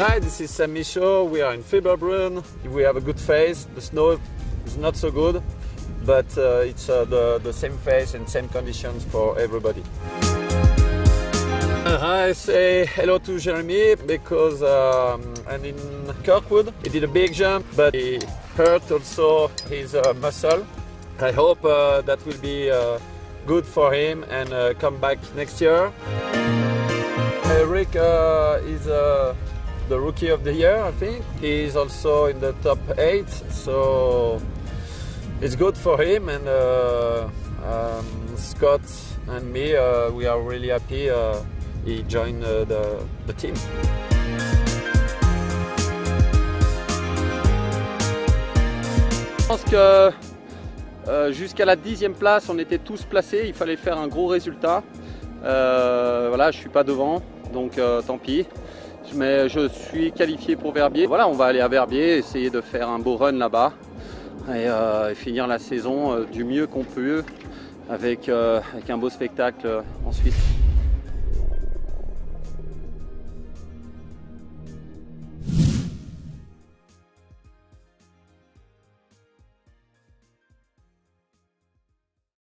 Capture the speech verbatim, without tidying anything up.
Hi, this is Sam Michaud. We are in Fieberbrunn. We have a good face. The snow is not so good, but uh, it's uh, the, the same face and same conditions for everybody. I say hello to Jeremy because um, I'm in Kirkwood. He did a big jump, but he hurt also his uh, muscle. I hope uh, that will be uh, good for him and uh, come back next year. Eric uh, is uh, the rookie of the year, I think. He is also in the top eight, so it's good for him. And uh, um, Scott and me, uh, we are really happy. Uh, he joined uh, the, the team. Je pense que euh, jusqu'à la dixième place, on était tous placés. Il fallait faire un gros résultat. Euh, voilà, je suis pas devant, donc euh, tant pis. Mais je suis qualifié pour Verbier. Voilà, on va aller à Verbier, essayer de faire un beau run là-bas et, euh, et finir la saison euh, du mieux qu'on peut avec, euh, avec un beau spectacle en Suisse.